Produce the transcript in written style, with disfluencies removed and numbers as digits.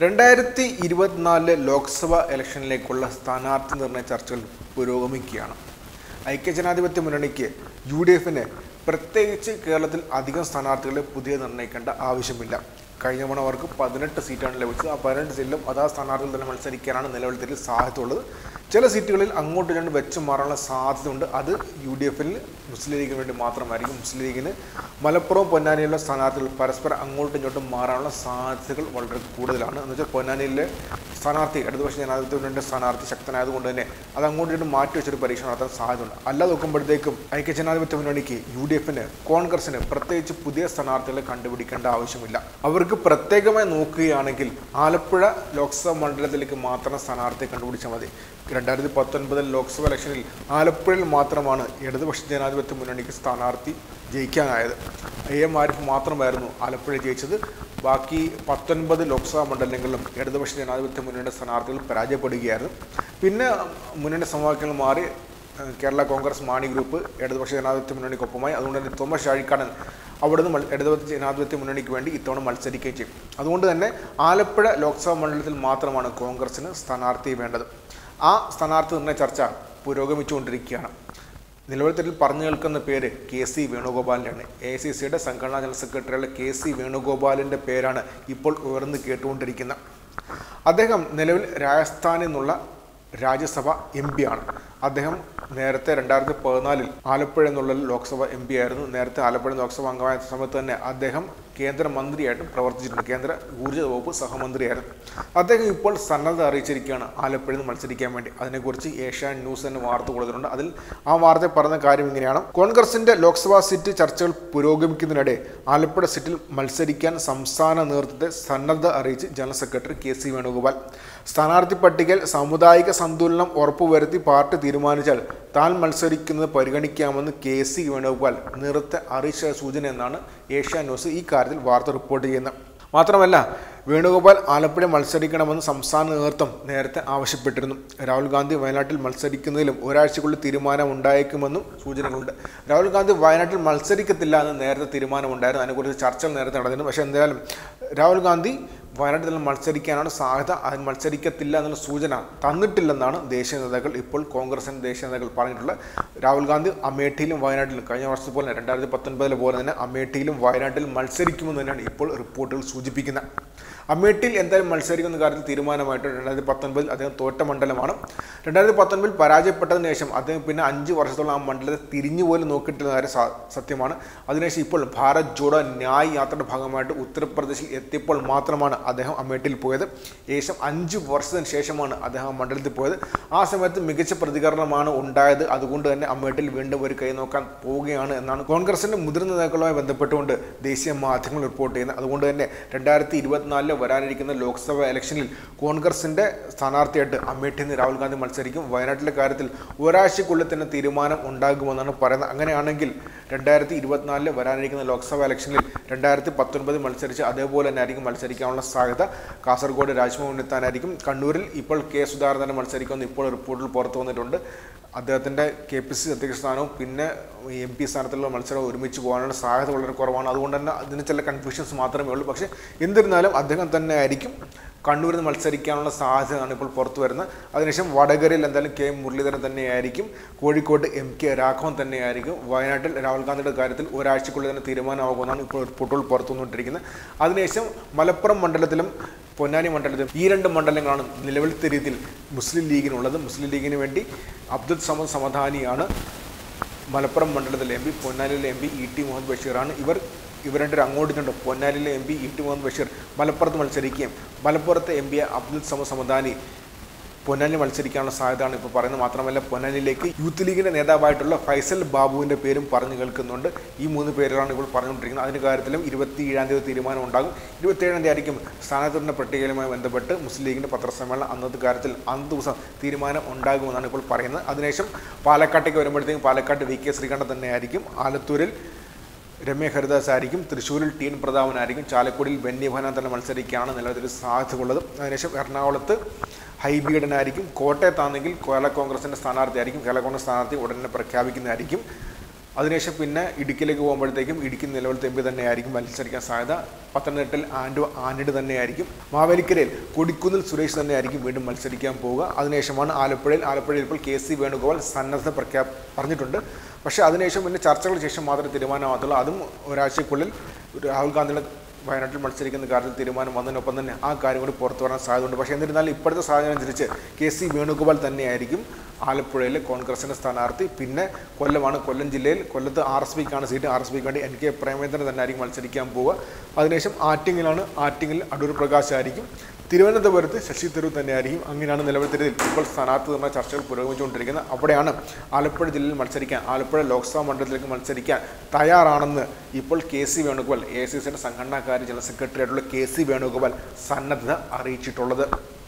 2024 ലോക്സഭാ ഇലക്ഷനിലേക്കുള്ള സ്ഥാനാർത്ഥി നിർണയ ചർച്ചകൾ പുരോഗമിക്കുകയാണ്. ഐക്യജനാധിപത്യ മുന്നണിക്ക് UDFന് പ്രത്യേകിച്ച് കേരളത്തിൽ അധികം സ്ഥാനാർത്ഥികളെ പുതിയ നിർണ്ണയിക്കേണ്ട ആവശ്യമില്ല. കഴിഞ്ഞ തവണ അവർക്ക് 18 സീറ്റാണ് ലഭിച്ചത്. ആ 18 സീറ്റിലും അതാ സ്ഥാനാർത്ഥികൾ തന്നെ മത്സരിക്കാനാണ് നിലവിൽ സാധ്യതയുള്ളത്. ചില സീറ്റുകളിൽ അങ്ങോട്ട് രണ്ട് വെച്ച് മാറാനുള്ള സാധ്യതയുണ്ട്. അത് UDFൽ മുസ്ലിം ലീഗിന് വേണ്ടി മാത്രമായിരിക്കും. മുസ്ലിം ലീഗിന് മലപ്പുറം പൊന്നാനിയിലുള്ള സ്ഥാനാർത്ഥികൾ പരസ്പരം അങ്ങോട്ടും ഇങ്ങോട്ടും മാറാനുള്ള സാധ്യതകൾ വളരെ കൂടുതലാണ്. എന്ന് വെച്ചാൽ പൊന്നാനിയിലെ സ്ഥാനാർത്ഥി ഇടതുപക്ഷ ജനാധിപത്യ മുന്നണിയുടെ സ്ഥാനാർത്ഥി ശക്തനായതുകൊണ്ട് തന്നെ അത് അങ്ങോട്ടും ഇങ്ങോട്ടും മാറ്റി വെച്ചൊരു പരീക്ഷ നടത്താൻ സാധ്യതയുണ്ട്. അല്ലാതെ നോക്കുമ്പോഴത്തേക്കും ഐക്യജനാധിപത്യ മുന്നണിക്ക് UDFന് കോൺഗ്രസിന് പ്രത്യേകിച്ച് പുതിയ സ്ഥാനാർത്ഥികളെ കണ്ടുപിടിക്കേണ്ട ആവശ്യമില്ല. അവർക്ക് പ്രത്യേകമായി നോക്കുകയാണെങ്കിൽ ആലപ്പുഴ ലോക്സഭാ മണ്ഡലത്തിലേക്ക് മാത്രം സ്ഥാനാർത്ഥിയെ കണ്ടുപിടിച്ചാൽ മതി. 2019 ലോക്സഭാ ഇലക്ഷനിൽ ആലപ്പുഴയിൽ മാത്രമാണ് ഇടതുപക്ഷ ജനാധിപത്യ മുന്നണിക്ക് സ്ഥാനാർത്ഥി ജയിക്കാനായത്. AM ആരിഫ് മാത്രമായിരുന്നു ആലപ്പുഴ ജയിച്ചത്. ബാക്കി 19 ലോക്സഭാ മണ്ഡലങ്ങളിലും ഇടതുപക്ഷ ജനാധിപത്യ മുന്നണിയുടെ സ്ഥാനാർത്ഥികൾ പരാജയപ്പെടുകയായിരുന്നു. പിന്നെ മുന്നണി സമവാക്യങ്ങൾ മാറി കേരള കോൺഗ്രസ് മാണി ഗ്രൂപ്പ് ഇടതുപക്ഷ ജനാധിപത്യ മുന്നണിക്കൊപ്പമായി. അതുകൊണ്ട് തന്നെ തോമസ് ചാഴിക്കാടൻ അവിടുന്ന് ഇടതുപക്ഷ ജനാധിപത്യ മുന്നണിക്ക് വേണ്ടി ഇത്തവണ മത്സരിക്കുകയും ചെയ്യും. അതുകൊണ്ട് തന്നെ ആലപ്പുഴ ലോക്സഭാ മണ്ഡലത്തിൽ മാത്രമാണ് കോൺഗ്രസിന് സ്ഥാനാർത്ഥി വേണ്ടത്. ആ സ്ഥാനാർത്ഥി നിർണയ ചർച്ച പുരോഗമിച്ചുകൊണ്ടിരിക്കുകയാണ്. നിലവിൽ പറഞ്ഞു കേൾക്കുന്ന പേര് KC വേണുഗോപാലിൻ്റെയാണ്. AICCയുടെ സംഘടനാ ജനറൽ സെക്രട്ടറിയുള്ള KC വേണുഗോപാലിൻ്റെ പേരാണ് ഇപ്പോൾ ഉയർന്നു കേട്ടുകൊണ്ടിരിക്കുന്നത്. അദ്ദേഹം നിലവിൽ രാജസ്ഥാനിൽ നിന്നുള്ള രാജ്യസഭ MP ആണ്. അദ്ദേഹം നേരത്തെ 2014 ആലപ്പുഴ എന്നുള്ള ലോക്സഭ MP ആയിരുന്നു. നേരത്തെ ആലപ്പുഴ ലോക്സഭ അംഗമായ സമയത്ത് തന്നെ അദ്ദേഹം കേന്ദ്രമന്ത്രിയായിട്ടും പ്രവർത്തിച്ചിട്ടുണ്ട്. കേന്ദ്ര ഊർജ്ജ വകുപ്പ് സഹമന്ത്രിയായിരുന്നു. അദ്ദേഹം ഇപ്പോൾ സന്നദ്ധ അറിയിച്ചിരിക്കുകയാണ് ആലപ്പുഴയിൽ നിന്ന് മത്സരിക്കാൻ വേണ്ടി. അതിനെക്കുറിച്ച് ഏഷ്യാനെറ്റ് ന്യൂസ് തന്നെ വാർത്ത കൊടുത്തിട്ടുണ്ട്. അതിൽ ആ വാർത്ത പറഞ്ഞ കാര്യം ഇങ്ങനെയാണ്: കോൺഗ്രസിന്റെ ലോക്സഭാ സീറ്റ് ചർച്ചകൾ പുരോഗമിക്കുന്നതിനിടെ ആലപ്പുഴ സീറ്റിൽ മത്സരിക്കാൻ സംസ്ഥാന നേതൃത്വത്തെ സന്നദ്ധ അറിയിച്ച് ജനറൽ സെക്രട്ടറി KC വേണുഗോപാൽ. സ്ഥാനാർത്ഥി പട്ടികയിൽ സാമുദായിക സന്തുലനം ഉറപ്പുവരുത്തി പാർട്ടി തീരുമാനിച്ചാൽ താൻ മത്സരിക്കുന്നത് പരിഗണിക്കാമെന്ന് KC വേണുഗോപാൽ നേരത്തെ അറിയിച്ച സൂചന എന്നാണ് ഏഷ്യാനെറ്റ് ന്യൂസ് ഈ കാര്യത്തിൽ വാർത്ത റിപ്പോർട്ട് ചെയ്യുന്നത്. മാത്രമല്ല, വേണുഗോപാൽ ആലപ്പുഴ മത്സരിക്കണമെന്ന് സംസ്ഥാന നേതൃത്വം നേരത്തെ ആവശ്യപ്പെട്ടിരുന്നു. രാഹുൽ ഗാന്ധി വയനാട്ടിൽ മത്സരിക്കുന്നതിലും ഒരാഴ്ചക്കുള്ളിൽ തീരുമാനം ഉണ്ടായേക്കുമെന്നും സൂചനകളുണ്ട്. രാഹുൽ ഗാന്ധി വയനാട്ടിൽ മത്സരിക്കത്തില്ല എന്ന് നേരത്തെ തീരുമാനമുണ്ടായിരുന്നു. അതിനെക്കുറിച്ച് ചർച്ചകൾ നേരത്തെ നടന്നിരുന്നു. പക്ഷേ എന്തായാലും രാഹുൽ ഗാന്ധി വയനാട്ടിൽ മത്സരിക്കാനാണ് സാധ്യത. അതിന് മത്സരിക്കത്തില്ല എന്നുള്ള സൂചന തന്നിട്ടില്ലെന്നാണ് ദേശീയ നേതാക്കൾ ഇപ്പോൾ കോൺഗ്രസിൻ്റെ ദേശീയ നേതാക്കൾ പറഞ്ഞിട്ടുള്ളത്. രാഹുൽ ഗാന്ധി അമേഠിയിലും വയനാട്ടിലും കഴിഞ്ഞ വർഷത്തെ പോലെ 2019 പോലെ തന്നെ അമേഠിയിലും വയനാട്ടിലും മത്സരിക്കുമെന്ന് തന്നെയാണ് ഇപ്പോൾ റിപ്പോർട്ടുകൾ സൂചിപ്പിക്കുന്നത്. അമേഠിയിൽ എന്തായാലും മത്സരിക്കുന്ന കാര്യത്തിൽ തീരുമാനമായിട്ട് 2019 അദ്ദേഹം തോറ്റ മണ്ഡലമാണ്. 2019 പരാജയപ്പെട്ടതിന് ശേഷം അദ്ദേഹം പിന്നെ 5 വർഷത്തോളം ആ മണ്ഡലത്തെ തിരിഞ്ഞു പോലും നോക്കിയിട്ടുള്ള കാര്യം സത്യമാണ്. അതിനുശേഷം ഇപ്പോൾ ഭാരത് ജോഡോ ന്യായ് യാത്രയുടെ ഭാഗമായിട്ട് ഉത്തർപ്രദേശിൽ എത്തിയപ്പോൾ മാത്രമാണ് അദ്ദേഹം അമേഠിയിൽ പോയത്. ഏകദേശം 5 വർഷത്തിന് ശേഷമാണ് അദ്ദേഹം ആ മണ്ഡലത്തിൽ പോയത്. ആ സമയത്ത് മികച്ച പ്രതികരണമാണ് ഉണ്ടായത്. അതുകൊണ്ട് തന്നെ അമേഠിയിൽ വീണ്ടും ഒരു കൈ നോക്കാൻ പോവുകയാണ് എന്നാണ് കോൺഗ്രസിന്റെ മുതിർന്ന നേതാക്കളുമായി ബന്ധപ്പെട്ടുകൊണ്ട് ദേശീയ മാധ്യമങ്ങൾ റിപ്പോർട്ട് ചെയ്യുന്നത്. അതുകൊണ്ട് തന്നെ 2024 വരാനിരിക്കുന്ന ലോക്സഭാ ഇലക്ഷനിൽ കോൺഗ്രസിന്റെ സ്ഥാനാർത്ഥിയായിട്ട് അമേഠിയിൽ നിന്ന് രാഹുൽ ഗാന്ധി മത്സരിക്കും. വയനാട്ടിലെ കാര്യത്തിൽ ഒരാഴ്ചക്കുള്ളിൽ തന്നെ തീരുമാനം ഉണ്ടാകുമെന്നാണ് പറയുന്നത്. അങ്ങനെയാണെങ്കിൽ 2024 വരാനിരിക്കുന്ന ലോക്സഭാ ഇലക്ഷനിൽ 2019 മത്സരിച്ച് അതേപോലെ തന്നെ ആയിരിക്കും മത്സരിക്കാനുള്ള സാധ്യത. കാസർഗോഡ് രാജ്മോഹൻ ഉണ്ണിത്താനായിരിക്കും. കണ്ണൂരിൽ ഇപ്പോൾ K സുധാകരൻ മത്സരിക്കുമെന്ന് ഇപ്പോൾ റിപ്പോർട്ടിൽ പുറത്തു വന്നിട്ടുണ്ട്. അദ്ദേഹത്തിൻ്റെ KPCC അധ്യക്ഷ സ്ഥാനവും പിന്നെ MP സ്ഥാനത്തുള്ള മത്സരം ഒരുമിച്ച് പോകാനുള്ള സാധ്യത വളരെ കുറവാണ്. അതുകൊണ്ട് തന്നെ അതിന് ചില കൺഫ്യൂഷൻസ് മാത്രമേ ഉള്ളൂ. പക്ഷേ എന്നിരുന്നാലും അദ്ദേഹം തന്നെ ആയിരിക്കും കണ്ണൂരിൽ നിന്ന് മത്സരിക്കാനുള്ള സാധ്യതയാണ് ഇപ്പോൾ പുറത്തു വരുന്നത്. അതിനുശേഷം വടകരയിൽ എന്തായാലും K മുരളീധരൻ തന്നെയായിരിക്കും. കോഴിക്കോട് MK രാഘവൻ തന്നെയായിരിക്കും. വയനാട്ടിൽ രാഹുൽ ഗാന്ധിയുടെ കാര്യത്തിൽ ഒരാഴ്ചക്കുള്ളിൽ തന്നെ തീരുമാനമാകുമെന്നാണ് ഇപ്പോൾ റിപ്പോർട്ടുകൾ പുറത്തു വന്നുകൊണ്ടിരിക്കുന്നത്. അതിനുശേഷം മലപ്പുറം മണ്ഡലത്തിലും പൊന്നാനി മണ്ഡലത്തിലും ഈ 2 മണ്ഡലങ്ങളാണ് നിലവിലത്തെ രീതിയിൽ മുസ്ലിം ലീഗിനുള്ളത്. മുസ്ലിം ലീഗിന് വേണ്ടി അബ്ദുൽ സമദ് സമദാനിയാണ് മലപ്പുറം മണ്ഡലത്തിലെ MP. പൊന്നാനിയിലെ MP ET Muhammad ബഷീറാണ്. ഇവർ രണ്ടുപേരും അങ്ങോട്ട് കണ്ടു. പൊന്നാനിയിലെ MP ET മുഹമ്മദ് ബഷീർ മലപ്പുറത്ത് മത്സരിക്കുകയും മലപ്പുറത്തെ MP അബ്ദുൽ സമദ് സമദാനി പൊന്നാനിൽ മത്സരിക്കാനുള്ള സാധ്യതയാണ് ഇപ്പോൾ പറയുന്നത്. മാത്രമല്ല, പൊന്നാനിയിലേക്ക് യൂത്ത് ലീഗിൻ്റെ നേതാവായിട്ടുള്ള ഫൈസൽ ബാബുവിൻ്റെ പേരും പറഞ്ഞു കേൾക്കുന്നുണ്ട്. ഈ 3 പേരുകളാണ് ഇപ്പോൾ പറഞ്ഞുകൊണ്ടിരിക്കുന്നത്. അതിൻ്റെ കാര്യത്തിലും 27-ാം തീയതി തീരുമാനം ഉണ്ടാകും. 27-ാം തീയതി ആയിരിക്കും സ്ഥാനാർത്ഥിയുടെ പട്ടികയിലുമായി ബന്ധപ്പെട്ട് മുസ്ലിം ലീഗിൻ്റെ പത്രസമ്മേളനം. അന്നത്തെ കാര്യത്തിൽ അന്ന് ദിവസം തീരുമാനം ഉണ്ടാകുമെന്നാണ് ഇപ്പോൾ പറയുന്നത്. അതിനുശേഷം പാലക്കാട്ടേക്ക് വരുമ്പോഴത്തേക്കും പാലക്കാട്ട് VK ശ്രീകണ്ഠൻ തന്നെയായിരിക്കും. ആലത്തൂരിൽ രമ്യ ഹരിദാസ് ആയിരിക്കും. തൃശ്ശൂരിൽ TN പ്രതാപനായിരിക്കും. ചാലക്കുടിയിൽ ബെന്നി ബെഹനാൻ തന്നെ മത്സരിക്കുകയാണ് നിലവിൽ സാധ്യതയുള്ളത്. അതിനുശേഷം എറണാകുളത്ത് ഹൈബീഡനായിരിക്കും. കോട്ടയത്താണെങ്കിൽ കേരള കോൺഗ്രസിൻ്റെ സ്ഥാനാർത്ഥിയായിരിക്കും. കേരള കോൺഗ്രസ് സ്ഥാനാർത്ഥി ഉടനെ പ്രഖ്യാപിക്കുന്നതായിരിക്കും. അതിനുശേഷം പിന്നെ ഇടുക്കിയിലേക്ക് പോകുമ്പോഴത്തേക്കും ഇടുക്കി നിലവിലത്തെ എം പി തന്നെയായിരിക്കും മത്സരിക്കാൻ സാധ്യത. പത്തനംതിട്ടയിൽ ആന്റണി തന്നെയായിരിക്കും. മാവേലിക്കരയിൽ കൊടിക്കുന്നിൽ സുരേഷ് തന്നെയായിരിക്കും വീണ്ടും മത്സരിക്കാൻ പോവുക. അതിനുശേഷമാണ് ആലപ്പുഴയിൽ ഇപ്പോൾ KC വേണുഗോപാൽ സന്നദ്ധത പറഞ്ഞിട്ടുണ്ട്. പക്ഷേ അതിനുശേഷം പിന്നെ ചർച്ചകൾക്ക് ശേഷം മാത്രമേ തീരുമാനമാകത്തുള്ളൂ. അതും ഒരാഴ്ചക്കുള്ളിൽ രാഹുൽ ഗാന്ധിയുടെ വയനാട്ടിൽ മത്സരിക്കുന്ന കാര്യത്തിൽ തീരുമാനം വന്നതിനൊപ്പം തന്നെ ആ കാര്യം കൂടി പുറത്തു വരാൻ സാധ്യതയുണ്ട്. പക്ഷേ എന്നിരുന്നാലും ഇപ്പോഴത്തെ സാഹചര്യം അനുസരിച്ച് KC വേണുഗോപാൽ തന്നെയായിരിക്കും ആലപ്പുഴയിലെ കോൺഗ്രസിൻ്റെ സ്ഥാനാർത്ഥി. പിന്നെ കൊല്ലം ജില്ലയിൽ കൊല്ലത്ത് RSPക്കാണ് സീറ്റ്. RSPക്ക് വേണ്ടി NK പ്രേമചന്ദ്രൻ തന്നെ ആയിരിക്കും മത്സരിക്കാൻ പോവുക. അതിനുശേഷം ആറ്റിങ്ങിൽ അടൂർ പ്രകാശ് ആയിരിക്കും. തിരുവനന്തപുരത്ത് ശശി തരൂർ തന്നെയായിരിക്കും. അങ്ങനെയാണ് നിലവിലത്തെ ഇപ്പോൾ സ്ഥാനാർത്ഥി നിർണ്ണയ ചർച്ചകൾ പുരോഗമിച്ചുകൊണ്ടിരിക്കുന്നത്. അവിടെയാണ് ആലപ്പുഴ ജില്ലയിൽ മത്സരിക്കാൻ, ആലപ്പുഴ ലോക്സഭാ മണ്ഡലത്തിലേക്ക് മത്സരിക്കാൻ തയ്യാറാണെന്ന് ഇപ്പോൾ KC വേണുഗോപാൽ, AICCയുടെ സംഘടനാകാര്യ ജനറൽ സെക്രട്ടറി ആയിട്ടുള്ള KC വേണുഗോപാൽ സന്നദ്ധത അറിയിച്ചിട്ടുള്ളത്.